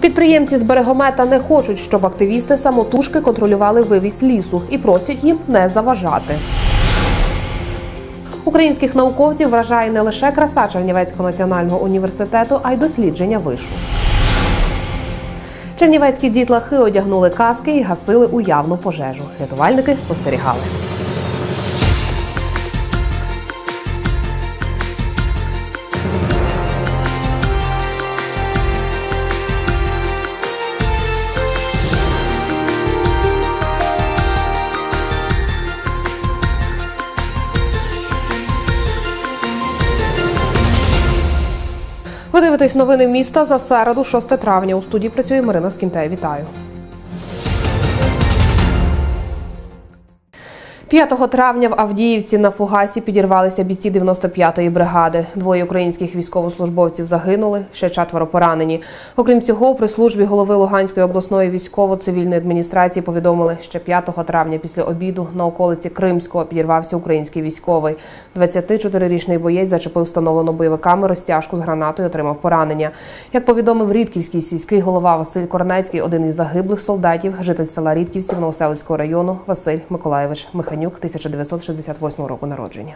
Підприємці з Берегомета не хочуть, щоб активісти самотужки контролювали вивіз лісу і просять їм не заважати. Українських науковців вражає не лише краса Чернівецького національного університету, а й дослідження вишу. Чернівецькі дітлахи одягнули каски і гасили уявну пожежу. Рятувальники спостерігали. Ви дивитесь новини міста за середу, 6 травня. У студії працює Марина Скінтей. Вітаю. 5 травня в Авдіївці на фугасі підірвалися бійці 95-ї бригади. 2 українських військовослужбовців загинули, ще 4 поранені. Окрім цього, у прес-службі голови Луганської обласної військово-цивільної адміністрації повідомили, що 5 травня після обіду на околиці Кримського підірвався український військовий. 24-річний боєць зачепив встановлену бойовиками розтяжку з гранатою і отримав поранення. Як повідомив Рідківський сільський голова Василь Корнецький, один із загиблих солдатів, житель села Рідківців Новоселицького району Василь Миколаєвич Миханюк, 1968 року народження.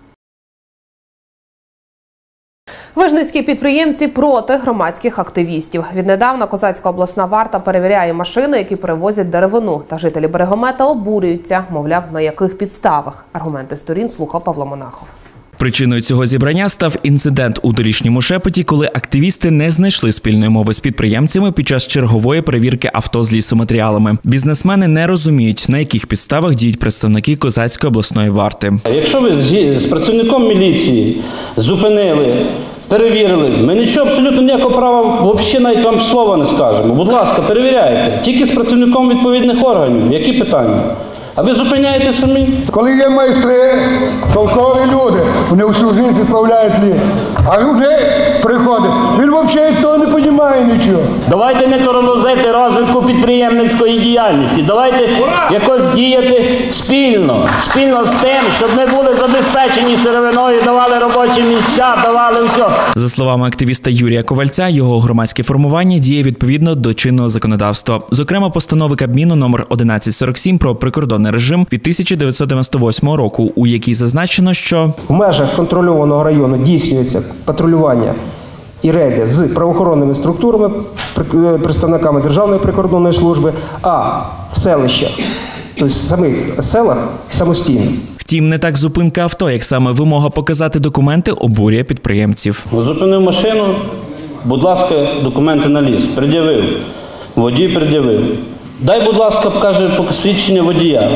Вижницькі підприємці проти громадських активістів. Віднедавна Козацька обласна варта перевіряє машини, які перевозять деревину. Та жителі Берегомета обурюються, мовляв, на яких підставах. Аргументи сторін слухав Павло Монахов. Причиною цього зібрання став інцидент у Дорічному Шепеті, коли активісти не знайшли спільної мови з підприємцями під час чергової перевірки авто з лісоматеріалами. Бізнесмени не розуміють, на яких підставах діють представники Козацької обласної варти. Якщо ви з працівником міліції зупинили, перевірили, ми нічого, абсолютно ніякого права, взагалі навіть вам слова не скажемо. Будь ласка, перевіряйте. Тільки з працівником відповідних органів. Які питання? А ви зупиняєте самі? Коли є майстри, толкові люди, вони всю життя відправляють ліс. А він вже приходить, він взагалі того не розуміє нічого. Давайте не тормозити розвитку підприємницької діяльності. Давайте якось діяти спільно з тим, щоб ми були забезпечені сировиною, давали робочі місця, давали все. За словами активіста Юрія Ковальця, його громадське формування діє відповідно до чинного законодавства. Зокрема, постанови Кабміну номер 1147 про прикордонний режим від 1998 року, у якій зазначено, що в межах контрольованого району здійснюється патрулювання і рейди з правоохоронними структурами, представниками Державної прикордонної служби, а в селищах, тобто в самих селах, самостійно. Втім, не так зупинка авто, як саме вимога показати документи обурює підприємців. Зупинив машину, будь ласка, документи на ліс. Пред'явив. Водій пред'явив. Дай, будь ласка, покаже посвідчення водія.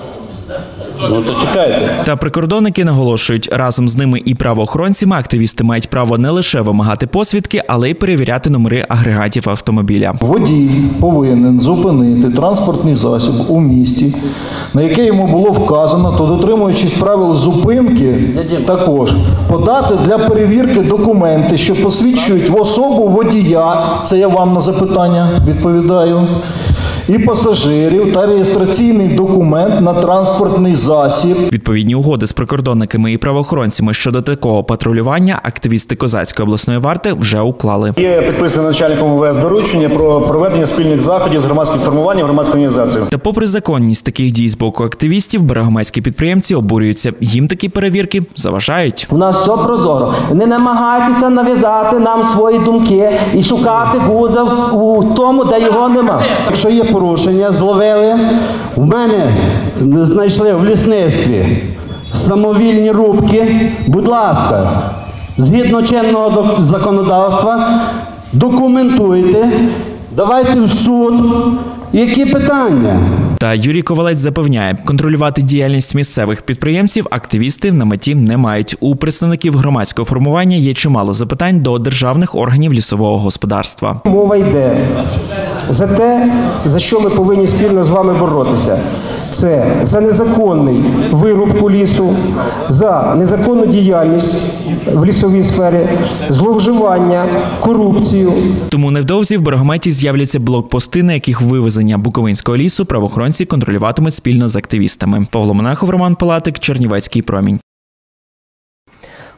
Ну, то чекайте. Та прикордонники наголошують, разом з ними і правоохоронцями активісти мають право не лише вимагати посвідки, але й перевіряти номери агрегатів автомобіля. Водій повинен зупинити транспортний засіб у місті, на яке йому було вказано, то дотримуючись правил зупинки, також подати для перевірки документи, що посвідчують в особу водія, це я вам на запитання відповідаю, і пасажирів та реєстраційний документ на транспортний засіб. Відповідні угоди з прикордонниками і правоохоронцями щодо такого патрулювання активісти Козацької обласної варти вже уклали. Є підписане начальником МВС доручення про проведення спільних заходів з громадських формувань, громадської організації. Та попри законність таких дій з боку активістів, берегометські підприємці обурюються. Їм такі перевірки заважають. У нас все прозоро. Не намагайтеся нав'язати нам свої думки і шукати гуза у тому, де його нема. Якщо є порушення, зловили, в мене знайшли в лісництві самовільні рубки, будь ласка, згідно чинного законодавства, документуйте, давайте в суд. Які питання? Та Юрій Ковалець запевняє, контролювати діяльність місцевих підприємців активісти на меті не мають. У представників громадського формування є чимало запитань до державних органів лісового господарства. Мова йде за те, за що ми повинні спільно з вами боротися. Це за незаконний вирубку лісу, за незаконну діяльність в лісовій сфері, зловживання, корупцію. Тому невдовзі в Берегометі з'являться блокпости, на яких вивезення Буковинського лісу правоохоронці контролюватимуть спільно з активістами. Павло Монахов, Роман Палатик, Чернівецький промінь.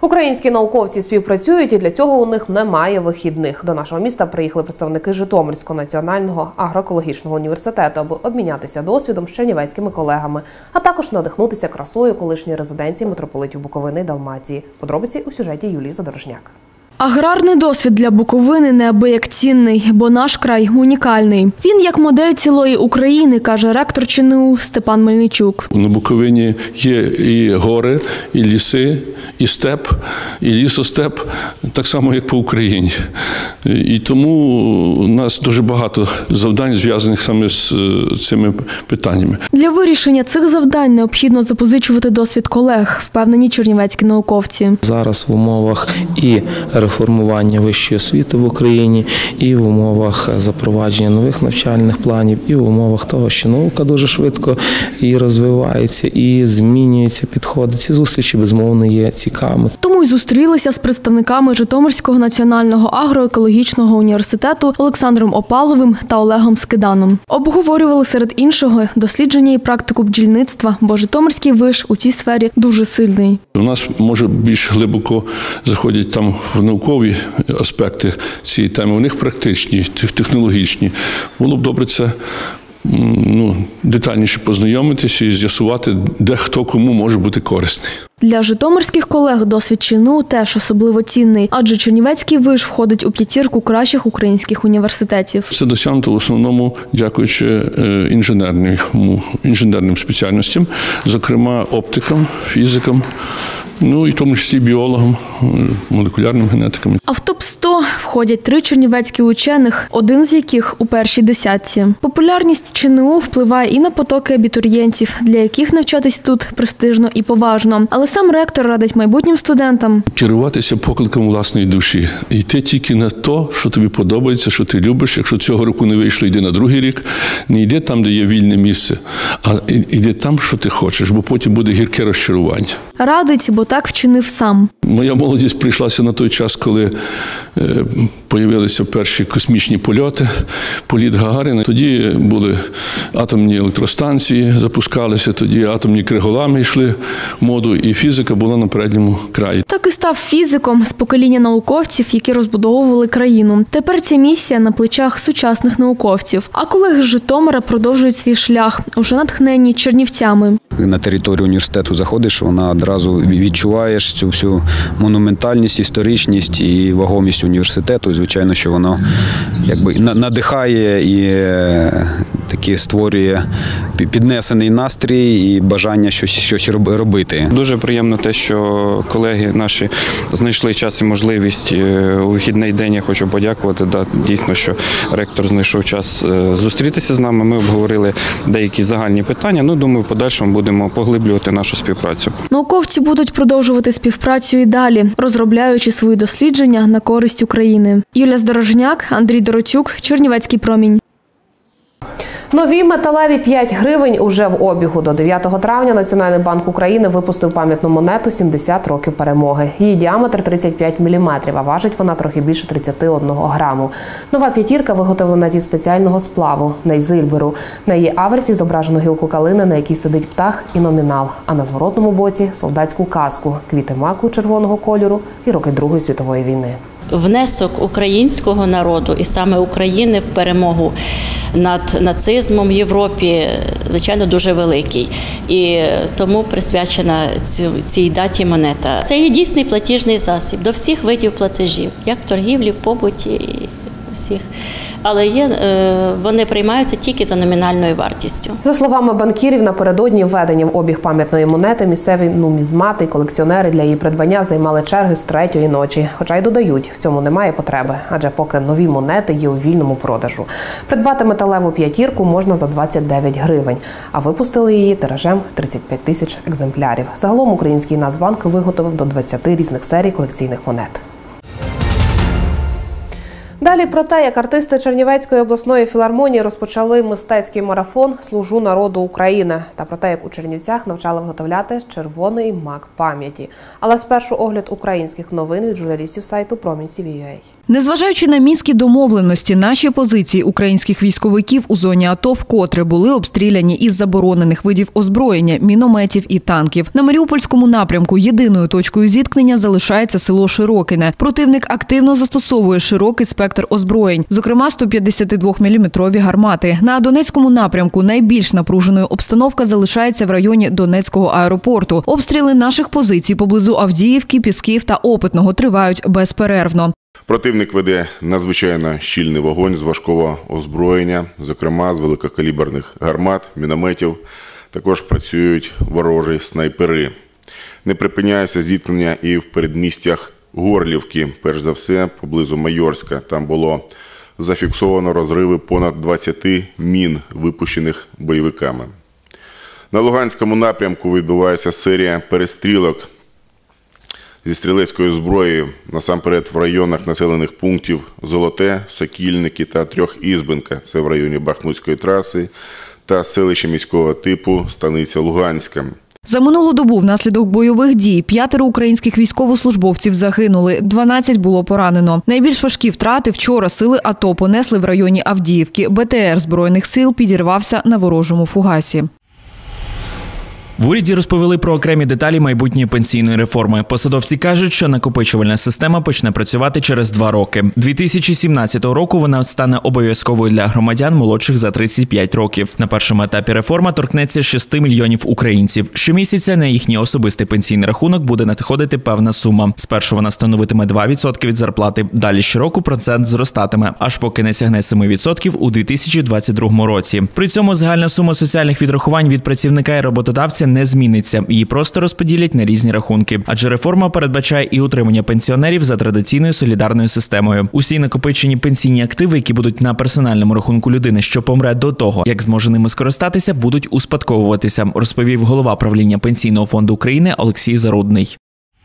Українські науковці співпрацюють, і для цього у них немає вихідних. До нашого міста приїхали представники Житомирського національного агроекологічного університету, аби обмінятися досвідом з чернівецькими колегами, а також надихнутися красою колишньої резиденції митрополитів Буковини і Далмації. Подробиці у сюжеті Юлії Задорожняк. Аграрний досвід для Буковини неабияк цінний, бо наш край унікальний. Він як модель цілої України, каже ректор ЧНУ Степан Мельничук. На Буковині є і гори, і ліси, і степ, і лісостеп, так само, як по Україні. І тому у нас дуже багато завдань, зв'язаних саме з цими питаннями. Для вирішення цих завдань необхідно запозичувати досвід колег, впевнені чернівецькі науковці. Зараз в умовах і реформування вищої освіти в Україні, і в умовах запровадження нових навчальних планів, і в умовах того, що наука дуже швидко і розвивається, і змінюються підходи. Ці зустрічі, безумовно, є цікавими. Тому й зустрілися з представниками Житомирського національного агроекологічного університету Олександром Опаловим та Олегом Скиданом. Обговорювали серед іншого дослідження і практику бджільництва, бо Житомирський виш у цій сфері дуже сильний. У нас, може, більш глибоко заходять там в наукові аспекти цієї теми, у них практичні, технологічні. Було б добре це детальніше познайомитися і з'ясувати, де хто кому може бути корисний. Для житомирських колег досвід ЧНУ теж особливо цінний, адже Чернівецький виш входить у п'ятірку кращих українських університетів. Це досягнуто в основному дякуючи інженерним спеціальностям, зокрема оптикам, фізикам, і в тому числі біологам, молекулярним генетикам. А в топ-100 входять 3 чернівецькі учених, один з яких у першій десятці. Популярність ЧНУ впливає і на потоки абітурієнтів, для яких навчатись тут престижно і поважно. Але сам ректор радить майбутнім студентам керуватися покликом власної душі. Йти тільки на те, що тобі подобається, що ти любиш. Якщо цього року не вийшло, йди на другий рік. Не йди там, де є вільне місце, а йди там, що ти хочеш, бо потім буде гірке розчарування. Радить, бо так вчинив сам. Моя молодість прийшлася на той час, коли появилися перші космічні польоти, політ Гагаріна. Тоді були атомні електростанції, запускалися, тоді атомні криголами йшли в моду, і фізика була на передньому краї. Так і став фізиком з покоління науковців, які розбудовували країну. Тепер ця місія на плечах сучасних науковців. А колеги з Житомира продовжують свій шлях, уже натхненні чернівцями. На територію університету заходиш, вона одразу відчуваєш цю всю монументальність, історичність і вагомість університету. І, звичайно, що воно надихає і таки створює піднесений настрій і бажання щось робити. Дуже приємно те, що колеги наші знайшли час і можливість у вихідний день. Я хочу подякувати. Дійсно, що ректор знайшов час зустрітися з нами. Ми обговорили деякі загальні питання. Думаю, в подальшому будемо поглиблювати нашу співпрацю. Науковці будуть продовжувати співпрацю і далі, розробляючи свої дослідження на користь України. Юлія Задорожняк, Андрій Доротюк, Чернівецький промінь. Нові металеві 5 гривень уже в обігу. До 9 травня Національний банк України випустив пам'ятну монету «70 років перемоги». Її діаметр 35 мм, а важить вона трохи більше 31 граму. Нова п'ятірка виготовлена зі спеціального сплаву – нейзильберу. На її аверсі зображено гілку калини, на якій сидить птах, і номінал. А на зворотному боці – солдатську каску, квіти маку червоного кольору і роки Другої світової війни. Внесок українського народу і саме України в перемогу над нацизмом в Європі, звичайно, дуже великий. І тому присвячена цій даті монета. Це є дійсний платіжний засіб до всіх видів платежів, як в торгівлі, в побуті і всіх. Але вони приймаються тільки за номінальною вартістю. За словами банкірів, напередодні введення в обіг пам'ятної монети місцеві нумізмати і колекціонери для її придбання займали черги з 3-ї ночі. Хоча й додають, в цьому немає потреби, адже поки нові монети є у вільному продажу. Придбати металеву п'ятірку можна за 29 гривень, а випустили її тиражем 35 тисяч екземплярів. Загалом Український Нацбанк виготовив до 20 різних серій колекційних монет. Далі про те, як артисти Чернівецької обласної філармонії розпочали мистецький марафон «Служу народу України» та про те, як у Чернівцях навчали виготовляти червоний мак пам'яті. Але спершу огляд українських новин від журналістів сайту Промінь.CVUA. Незважаючи на мінські домовленості, наші позиції українських військовиків у зоні АТО вкотре були обстріляні із заборонених видів озброєння, мінометів і танків. На Маріупольському напрямку єдиною точкою зіткнення залишається село Широкине. Противник активно застосовує широкий спектр озброєнь, зокрема 152-мм гармати. На Донецькому напрямку найбільш напруженою обстановка залишається в районі Донецького аеропорту. Обстріли наших позицій поблизу Авдіївки, Пісків та Опитного тривають безперервно. Противник веде надзвичайно щільний вогонь з важкого озброєння, зокрема з великокаліберних гармат, мінометів. Також працюють ворожі снайпери. Не припиняється зіткнення і в передмістях Горлівки, перш за все, поблизу Майорська. Там було зафіксовано розриви понад 20 мін, випущених бойовиками. На Луганському напрямку відбувається серія перестрілок зі стрілецької зброї, насамперед в районах населених пунктів Золоте, Сокільники та Трьохізбинка, це в районі Бахмутської траси, та селище міського типу Станиця Луганська. За минулу добу внаслідок бойових дій 5 українських військовослужбовців загинули, 12 було поранено. Найбільш важкі втрати вчора сили АТО понесли в районі Авдіївки. БТР Збройних сил підірвався на ворожому фугасі. В уряді розповіли про окремі деталі майбутньої пенсійної реформи. Посадовці кажуть, що накопичувальна система почне працювати через 2 роки. 2017 року вона стане обов'язковою для громадян молодших за 35 років. На першому етапі реформа торкнеться 6 мільйонів українців. Щомісяця на їхній особистий пенсійний рахунок буде надходити певна сума. Спершу вона становитиме 2% від зарплати. Далі щороку процент зростатиме, аж поки не сягне 7% у 2022 році. При цьому загальна сума соціальних відрахувань від працівника і роботодавця не зміниться, її просто розподілять на різні рахунки. Адже реформа передбачає і утримання пенсіонерів за традиційною солідарною системою. Усі накопичені пенсійні активи, які будуть на персональному рахунку людини, що помре до того, як зможе ними скористатися, будуть успадковуватися, розповів голова правління Пенсійного фонду України Олексій Зарудний.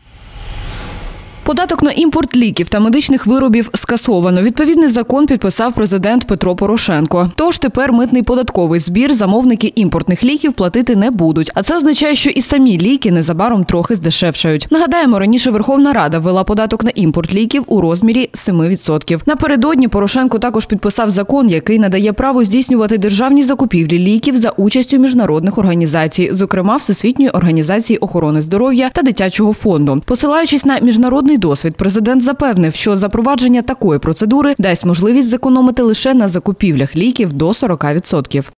Податок на імпорт ліків та медичних виробів скасовано. Відповідний закон підписав президент Петро Порошенко. Тож тепер митний податковий збір замовники імпортних ліків платити не будуть. А це означає, що і самі ліки незабаром трохи здешевшають. Нагадаємо, раніше Верховна Рада ввела податок на імпорт ліків у розмірі 7%. Напередодні Порошенко також підписав закон, який надає право здійснювати державні закупівлі ліків за участю міжнародних організацій, зокрема Всесвітньої організації охорони здоров'я та Дитячого фонду. Посилаючись на міжнародний досвід, президент запевнив, що запровадження такої процедури дасть можливість зекономити лише на закупівлях ліків до 40%.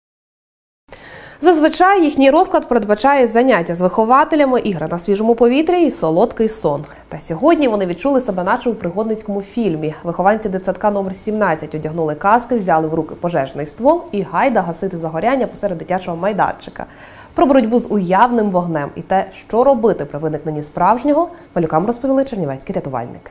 Зазвичай їхній розклад передбачає заняття з вихователями, ігри на свіжому повітрі і солодкий сон. Та сьогодні вони відчули себе наче у пригодницькому фільмі. Вихованці дитсадка номер 17 одягнули каски, взяли в руки пожежний ствол і гайда гасити загоряння посеред дитячого майданчика. Про боротьбу з уявним вогнем і те, що робити при виникненні справжнього, малюкам розповіли чернівецькі рятувальники.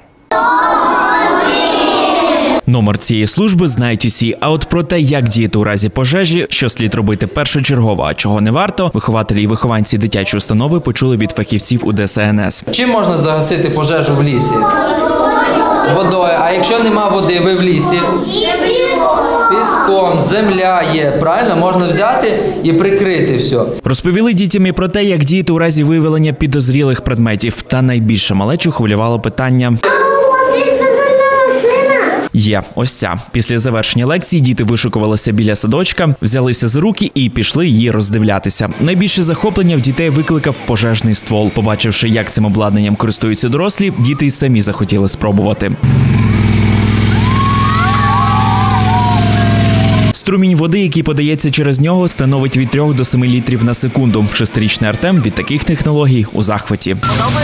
Номер цієї служби знають усі, а от про те, як діяти у разі пожежі, що слід робити першочергово, а чого не варто, вихователі і вихованці дитячої установи почули від фахівців у ДСНС. Чим можна загасити пожежу в лісі? Водою. А якщо нема води, ви в лісі? Піском, земля є, правильно? Можна взяти і прикрити все. Розповіли дітям і про те, як діяти у разі виявлення підозрілих предметів. Та найбільше малечу хвилювало питання. Є, ось ця. Після завершення лекції діти вишикувалися біля садочка, взялися за руки і пішли її роздивлятися. Найбільше захоплення в дітей викликав пожежний ствол. Побачивши, як цим обладнанням користуються дорослі, діти й самі захотіли спробувати. Струмінь води, який подається через нього, становить від 3 до 7 літрів на секунду. 6-річний Артем від таких технологій у захваті.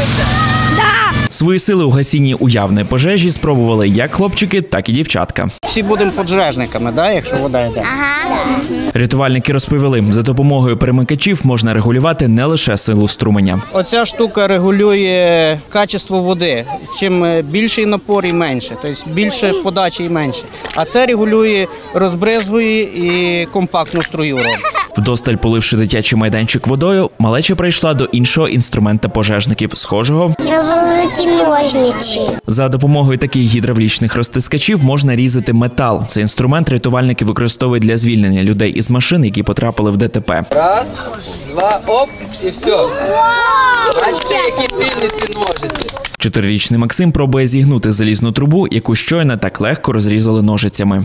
Свої сили у гасінні уявної пожежі спробували як хлопчики, так і дівчатка. Всі будемо пожежниками, да, якщо вода йде? Рятувальники розповіли, за допомогою перемикачів можна регулювати не лише силу струменя. Оця штука регулює качество води. Чим більший напор і менше, тобто більше подачі і менше. А це регулює, розбризгує і компактну струю робить. Вдосталь поливши дитячий майданчик водою, малеча прийшла до іншого інструмента пожежників, схожого на великі ножниці. За допомогою таких гідравлічних розтискачів можна різати метал. Цей інструмент рятувальники використовують для звільнення людей із машин, які потрапили в ДТП. Раз, два, оп, і все. Бачите, які сильні ці ножиці. 4-річний Максим пробує зігнути залізну трубу, яку щойно так легко розрізали ножицями.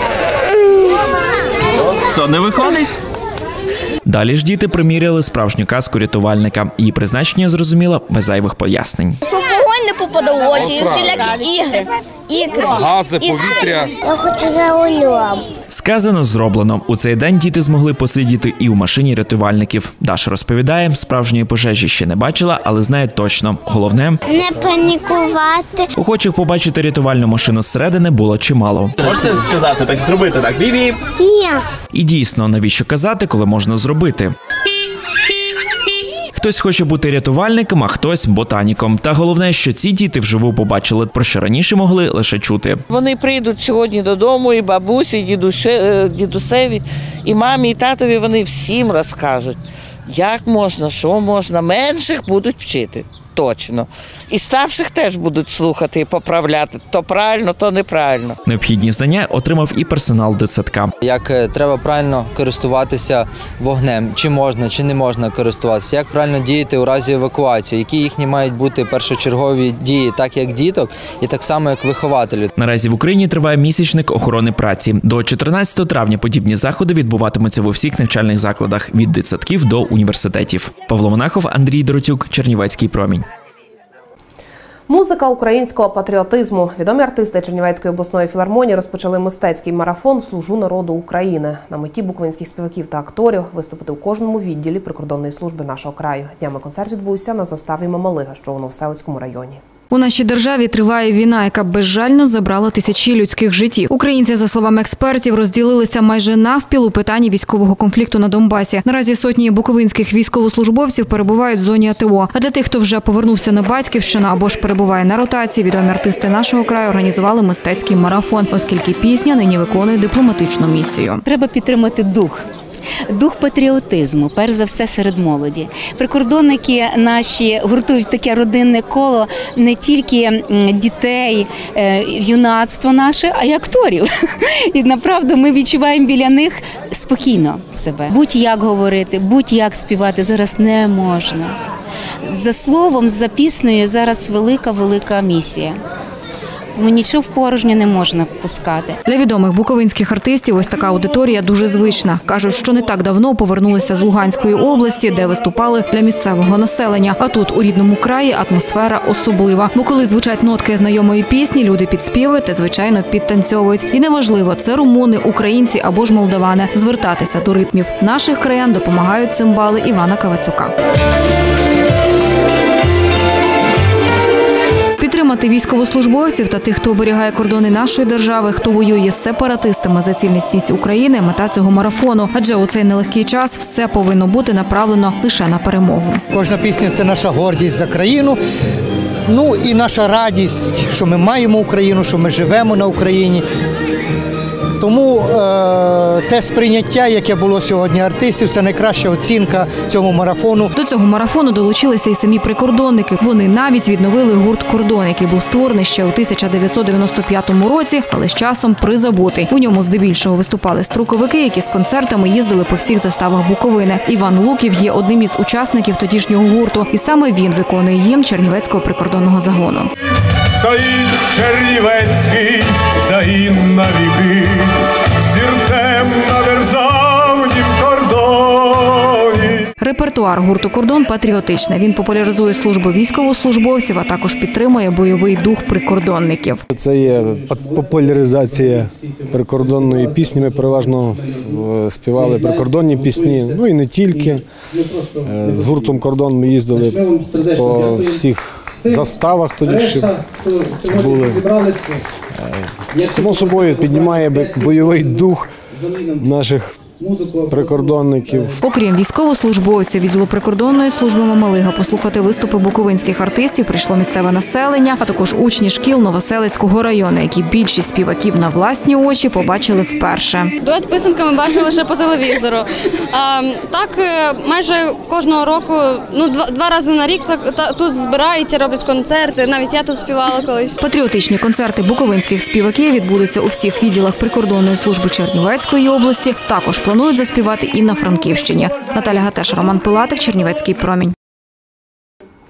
Що, не виходить? Далі ж діти приміряли справжню каску рятувальника. Її призначення зрозуміло без зайвих пояснень. Щоб вогонь не попадав в очі, і всілякі ігри. Гази, повітря. Я хочу за рулем. Сказано, зроблено. У цей день діти змогли посидіти і у машині рятувальників. Даша розповідає, справжньої пожежі ще не бачила, але знає точно. Головне – Не панікувати. охочих побачити рятувальну машину зсередини було чимало. Можете сказати, так зробити, так? Бі-біп. Ні. І дійсно, навіщо казати, коли можна зробити? Хтось хоче бути рятувальником, а хтось – ботаніком. Та головне, що ці діти вживу побачили, про що раніше могли лише чути. Вони прийдуть сьогодні додому, і бабусі, і дідусеві, і мамі, і татові, вони всім розкажуть, як можна, що можна. Менших будуть вчити, точно. І старших теж будуть слухати і поправляти. То правильно, то неправильно. Необхідні знання отримав і персонал дитсадка. Як треба правильно користуватися вогнем, чи можна, чи не можна користуватися, як правильно діяти у разі евакуації, які їхні мають бути першочергові дії, так як діток, і так само як вихователів. Наразі в Україні триває місячник охорони праці. До 14 травня подібні заходи відбуватимуться в усіх навчальних закладах – від дитсадків до університетів. Павло Монахов, Андрій Доротюк, Чернівецький промінь. Музика українського патріотизму. Відомі артисти Чернівецької обласної філармонії розпочали мистецький марафон «Служу народу України». На меті буковинських співаків та акторів виступити у кожному відділі прикордонної служби нашого краю. Днями концерт відбувся на заставі Мамалига, що у Новоселицькому районі. У нашій державі триває війна, яка безжально забрала тисячі людських життів. Українці, за словами експертів, розділилися майже навпіл у питанні військового конфлікту на Донбасі. Наразі сотні буковинських військовослужбовців перебувають в зоні АТО. А для тих, хто вже повернувся на батьківщину або ж перебуває на ротації, відомі артисти нашого краю організували мистецький марафон, оскільки пісня нині виконує дипломатичну місію. Треба підтримати дух патріотизму, перш за все серед молоді. Прикордонники наші гуртують таке родинне коло не тільки дітей, юнацтво наше, а й акторів. І направду ми відчуваємо біля них спокійно себе. Будь-як говорити, будь-як співати зараз не можна. За словом, за піснею зараз велика місія. Тому нічого в порожнє не можна пускати. Для відомих буковинських артистів ось така аудиторія дуже звична. Кажуть, що не так давно повернулися з Луганської області, де виступали для місцевого населення. А тут, у рідному краї, атмосфера особлива. Бо коли звучать нотки знайомої пісні, люди підспівують та, звичайно, підтанцьовують. І неважливо, це румуни, українці або ж молдавани. Звертатися до ритмів наших краян допомагають цимбали Івана Кавацюка. Підтримати військовослужбовців та тих, хто оберігає кордони нашої держави, хто воює з сепаратистами за цілісність України – мета цього марафону. Адже у цей нелегкий час все повинно бути направлено лише на перемогу. Кожна пісня – це наша гордість за країну. Ну і наша радість, що ми маємо Україну, що ми живемо на Україні. Тому те сприйняття, яке було сьогодні артистів, це найкраща оцінка цьому марафону. До цього марафону долучилися і самі прикордонники. Вони навіть відновили гурт «Кордон», який був створений ще у 1995 році, але з часом призабутий. У ньому здебільшого виступали струковики, які з концертами їздили по всіх заставах Буковини. Іван Луків є одним із учасників тодішнього гурту, і саме він виконує гімн Чернівецького прикордонного загону. Стоїть чернівецький загін на віки, зірцем на державнім кордоні. Репертуар гурту «Кордон» патріотичний. Він популяризує службу військовослужбовців, а також підтримує бойовий дух прикордонників. Це є популяризація прикордонної пісні. Ми переважно співали прикордонні пісні, ну і не тільки. З гуртом «Кордон» ми їздили по всіх заставах тоді ще були. Само собою піднімає бойовий дух наших прикордонників. Окрім військовослужбовців відділу прикордонної служби Мамалига, послухати виступи буковинських артистів прийшло місцеве населення, а також учні шкіл Новоселицького району, які більшість співаків на власні очі побачили вперше. Дует писанка ми бачили лише по телевізору. Так, майже кожного року, два рази на рік тут збираються, роблять концерти, навіть я тут співала колись. Патріотичні концерти буковинських співаків відбудуться у всіх відділах прикордонної служби Чернівецької області. Також планують заспівати і на Франківщині. Наталя Гатеш, Роман Пилатик, Чернівецький промінь.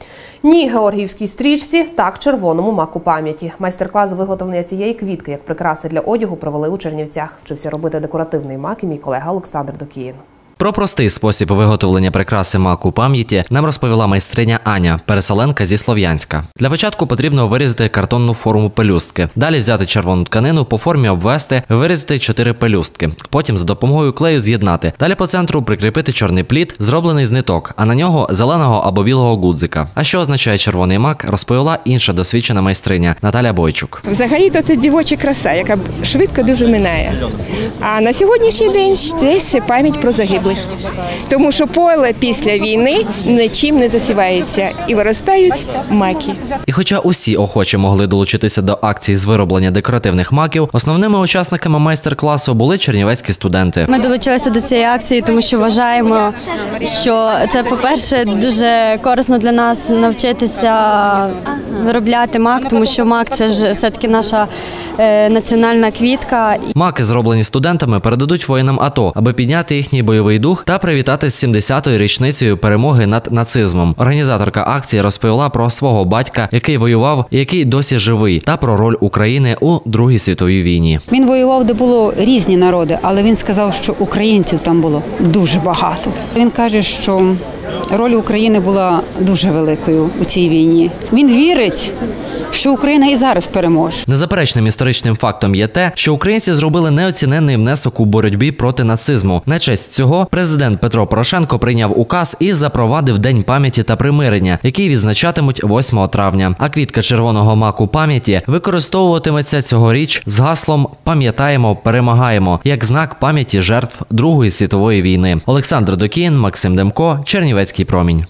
Ні георгіївській стрічці, так червоному маку пам'яті. Майстер-клас з виготовлення цієї квітки як прикраси для одягу провели у Чернівцях. Вчився робити декоративний мак і мій колега Олександр Докіїн. Про простий спосіб виготовлення прикраси маку пам'яті нам розповіла майстриня Аня, переселенка зі Слов'янська. Для початку потрібно вирізати картонну форму пелюстки. Далі взяти червону тканину, по формі обвести, вирізати 4 пелюстки. Потім за допомогою клею з'єднати. Далі по центру прикріпити чорний плід, зроблений з ниток, а на нього зеленого або білого гудзика. А що означає червоний мак, розповіла інша досвідчена майстриня Наталя Бойчук. Взагалі-то це дівоча краса, яка швидко дуже минає. А на сьогоднішній день це ще пам'ять про загиблих. Тому що поле після війни нічим не засівається і виростають маки. І хоча усі охочі могли долучитися до акції з вироблення декоративних маків, основними учасниками майстер-класу були чернівецькі студенти. Ми долучилися до цієї акції, тому що вважаємо, що це, по-перше, дуже корисно для нас навчитися виробляти мак, тому що мак – це ж все-таки наша національна квітка. Маки, зроблені студентами, передадуть воїнам АТО, аби підняти їхній бойовий дух та привітати з 70-ю річницею перемоги над нацизмом. Організаторка акції розповіла про свого батька, який воював і який досі живий, та про роль України у Другій світовій війні. Він воював, де було різні народи, але він сказав, що українців там було дуже багато. Він каже, що роль України була дуже великою у цій війні. Він вірить, що Україна і зараз переможе. Незаперечним історичним фактом є те, що українці зробили неоціненний внесок у боротьбі проти нацизму. На честь цього президент Петро Порошенко прийняв указ і запровадив День пам'яті та примирення, який відзначатимуть 8 травня. А квітка червоного маку пам'яті використовуватиметься цьогоріч з гаслом «Пам'ятаємо, перемагаємо» як знак пам'яті жертв Другої світової війни. Олександр Докіїн, Максим Демко, Чернівецький промінь.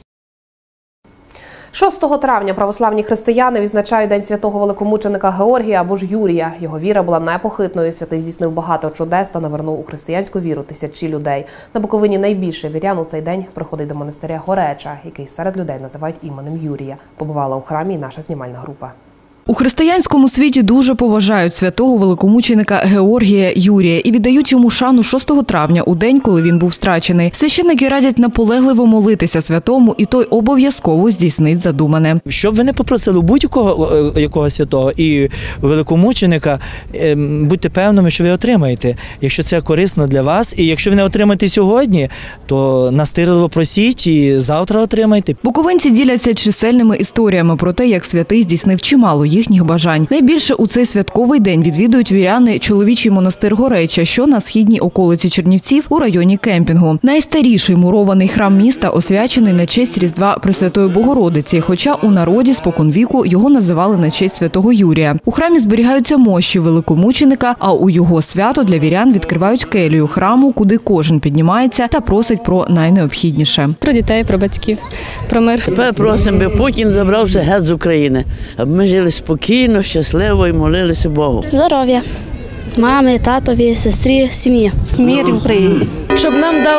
6 травня православні християни відзначають День святого великомученика Георгія або ж Юрія. Його віра була непохитною, святий здійснив багато чудес та навернув у християнську віру тисячі людей. На Буковині найбільше вірян у цей день приходить до монастиря Гореча, який серед людей називають іменем Юрія. Побувала у храмі і наша знімальна група. У християнському світі дуже поважають святого великомученика Георгія Юрія і віддають йому шану 6 травня, у день, коли він був страчений. Священники радять наполегливо молитися святому, і той обов'язково здійснить задумане. Щоб ви не попросили будь-якого якого святого і великомученика, будьте певними, що ви отримаєте. Якщо це корисно для вас, і якщо ви не отримаєте сьогодні, то настирливо просіть і завтра отримайте. Буковинці діляться чисельними історіями про те, як святий здійснив чимало їхніх бажань. Найбільше у цей святковий день відвідують віряни чоловічий монастир Гореча, що на східній околиці Чернівців у районі кемпінгу. Найстаріший мурований храм міста освячений на честь Різдва Пресвятої Богородиці, хоча у народі споконвіку його називали на честь святого Юрія. У храмі зберігаються мощі великомученика, а у його свято для вірян відкривають келію храму, куди кожен піднімається та просить про найнеобхідніше. Про дітей, про батьків, про мир. Тепер просимо, аби Путін забрався геть з України, аби ми жили спокійно, щасливо і молилися Богу. Здоров'я. Мамі, татові, сестрі, сім'ї. Мир в Україні. Щоб нам дав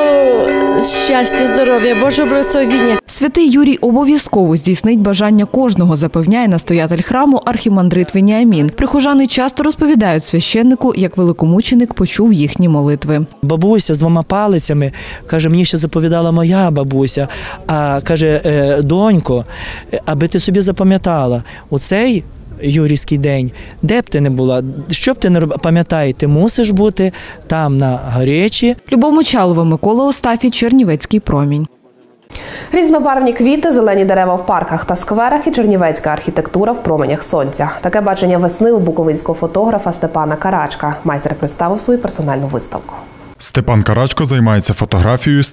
щастя, здоров'я, Боже благословіння. Святий Юрій обов'язково здійснить бажання кожного, запевняє настоятель храму архімандрит Веніамін. Прихожани часто розповідають священнику, як великомученик почув їхні молитви. Бабуся з 2 палицями, каже, мені ще заповідала моя бабуся, а каже, донько, аби ти собі запам'ятала, оцей Юрійський день, де б ти не була, що б ти не робила, пам'ятай, ти мусиш бути там на Горечі. Любов Мочалова, Микола Остафій, Чернівецький промінь. Різнобарвні квіти, зелені дерева в парках та скверах і чернівецька архітектура в променях сонця. Таке бачення весни у буковинського фотографа Степана Карачка. Майстер представив свою персональну виставку. Степан Карачко займається фотографією з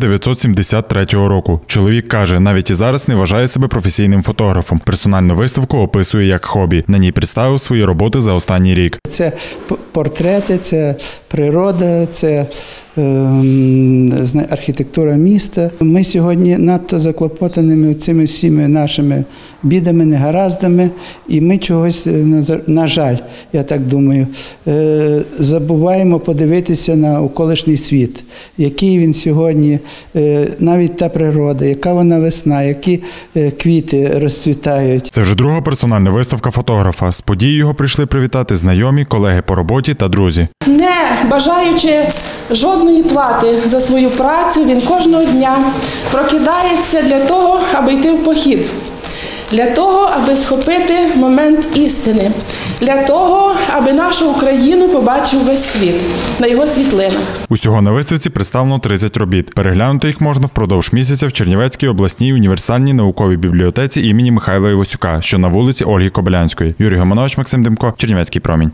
1973 року. Чоловік каже, навіть і зараз не вважає себе професійним фотографом. Персональну виставку описує як хобі. На ній представив свої роботи за останній рік. Це портрети, це природа, це архітектура міста. Ми сьогодні надто заклопотаними цими всіми нашими бідами, негараздами, і ми чогось, на жаль, я так думаю, забуваємо подивитися на околишній світ, який він сьогодні, навіть та природа, яка вона весна, які квіти розцвітають. Це вже друга персональна виставка фотографа. З події його прийшли привітати знайомі, колеги по роботі та друзі. Не бажаючи жодної плати за свою працю, він кожного дня прокидається для того, аби йти в похід. для того, аби схопити момент істини, для того, аби нашу Україну побачив весь світ на його світлинах. Усього на виставці представлено 30 робіт. Переглянути їх можна впродовж місяця в Чернівецькій обласній універсальній науковій бібліотеці імені Михайла Івасюка, що на вулиці Ольги Кобилянської. Юрій Гоманович, Максим Демко, Чернівецький промінь.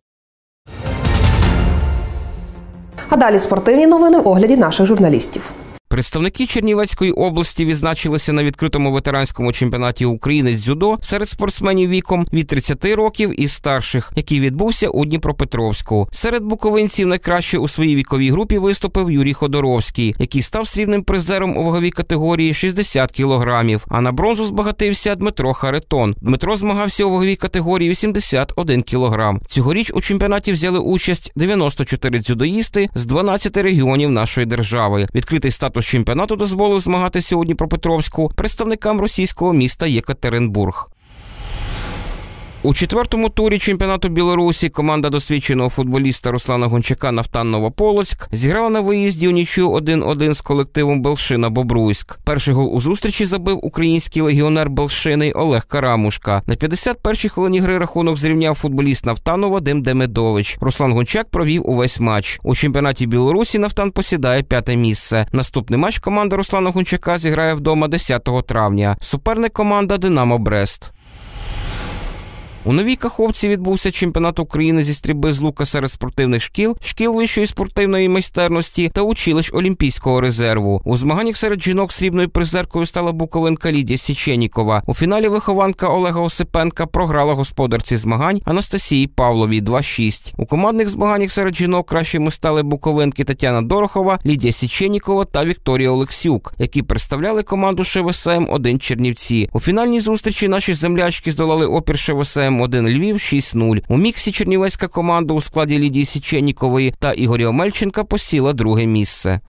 А далі спортивні новини в огляді наших журналістів. Представники Чернівецької області відзначилися на відкритому ветеранському чемпіонаті України з дзюдо серед спортсменів віком від 30 років і старших, який відбувся у Дніпропетровську. Серед буковинців найкраще у своїй віковій групі виступив Юрій Ходоровський, який став срібним призером у ваговій категорії 60 кілограмів. А на бронзу збагатився Дмитро Харитон. Дмитро змагався у ваговій категорії 81 кілограм. Цьогоріч у чемпіонаті взяли участь 94 дзюдоїсти з 12 регіонів нашої держави. Відкритий статус чемпіонату дозволив змагатися у Дніпропетровську представникам російського міста Єкатеринбург. У четвертому турі чемпіонату Білорусі команда досвідченого футболіста Руслана Гончака «Нафтан Новополоцьк» зіграла на виїзді у нічию 1-1 з колективом Белшина-Бобруйськ. Перший гол у зустрічі забив український легіонер Белшини Олег Карамушка. На 51-й хвилині гри рахунок зрівняв футболіст «Нафтану» Вадим Демидович. Руслан Гончак провів увесь матч. У чемпіонаті Білорусі «Нафтан» посідає 5-те місце. Наступний матч команда Руслана Гончака зіграє вдома 10 травня. Суперник команда «Динамо Брест». У Новій Каховці відбувся чемпіонат України зі стрільби з лука серед спортивних шкіл, шкіл вищої спортивної майстерності та училищ Олімпійського резерву. У змаганнях серед жінок срібною призеркою стала буковинка Лідія Січенікова. У фіналі вихованка Олега Осипенка програла господарці змагань Анастасії Павловій 2-6. У командних змаганнях серед жінок кращими стали буковинки Тетяна Дорохова, Лідія Січенікова та Вікторія Олексюк, які представляли команду ШВСМ-1 Чернівці. У фінальній зустрічі наші землячки здолали опір ШВСМ-1 Львів 6-0. У міксі чернівецька команда у складі Лідії Січенікової та Ігоря Омельченка посіла 2-ге місце.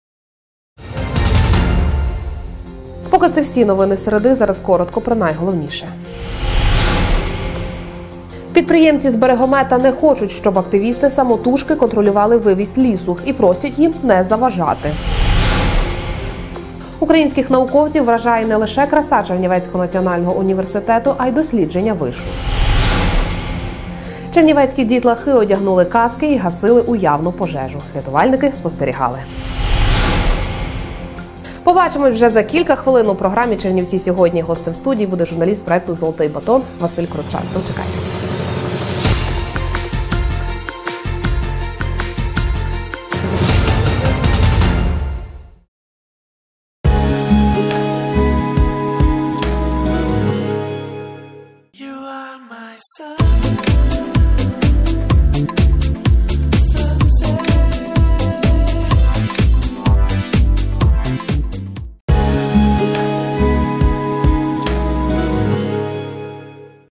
Поки це всі новини середи, зараз коротко про найголовніше. Підприємці з Берегомета не хочуть, щоб активісти самотужки контролювали вивіз лісу і просять їм не заважати. Українських науковців вражає не лише краса Чернівецького національного університету, а й дослідження вишу. Чернівецькі дітлахи одягнули каски і гасили уявну пожежу. Рятувальники спостерігали. Побачимось вже за кілька хвилин у програмі «Чернівці сьогодні». Гостем студії буде журналіст проекту «Золотий батон» Василь Кручак. Дочекайтеся.